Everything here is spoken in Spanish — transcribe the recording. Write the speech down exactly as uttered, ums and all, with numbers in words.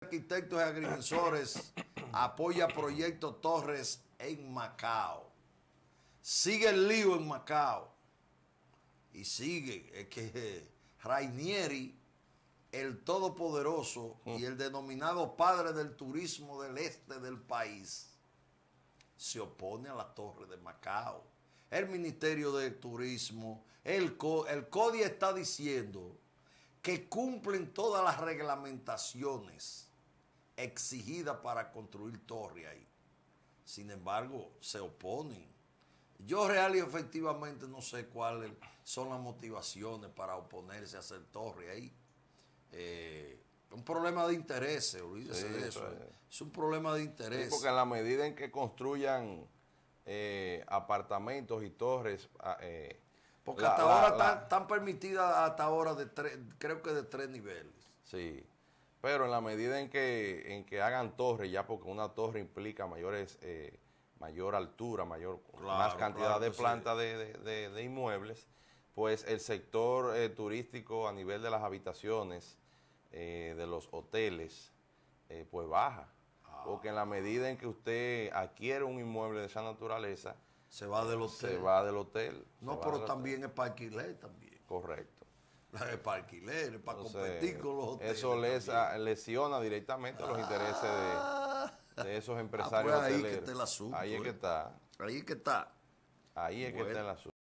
Arquitectos y Agrimensores apoya Proyecto Torres en Macao. Sigue el lío en Macao. Y sigue. Es que Rainieri, el todopoderoso y el denominado padre del turismo del este del país, se opone a la Torre de Macao. El Ministerio de Turismo, el, Co el CODI está diciendo que cumplen todas las reglamentaciones exigidas para construir torre ahí. Sin embargo, se oponen. Yo real y efectivamente no sé cuáles son las motivaciones para oponerse a hacer torre ahí. Eh, un problema de intereses, olvídese sí, de eso. Es, es un problema de interés. Sí, porque en la medida en que construyan eh, apartamentos y torres... Eh, porque la, hasta la, ahora la, están, están permitidas hasta ahora de tres, creo que de tres niveles. Sí, pero en la medida en que, en que hagan torres, ya porque una torre implica mayores... Eh, mayor altura, mayor claro, más cantidad claro de plantas sí. de, de, de, de inmuebles, pues el sector eh, turístico a nivel de las habitaciones, eh, de los hoteles, eh, pues baja. Ah. Porque en la medida en que usted adquiere un inmueble de esa naturaleza, se va del hotel. Se va del hotel. No, pero también hotel. Es para alquiler también. Correcto. Es para alquiler, es para Entonces, competir con los hoteles. Eso lesa, lesiona directamente ah. los intereses de... de esos empresarios ah, pues ahí hoteleros. Que está el asunto, ahí es que eh. está. Ahí es que está. Ahí es bueno. que está el asunto.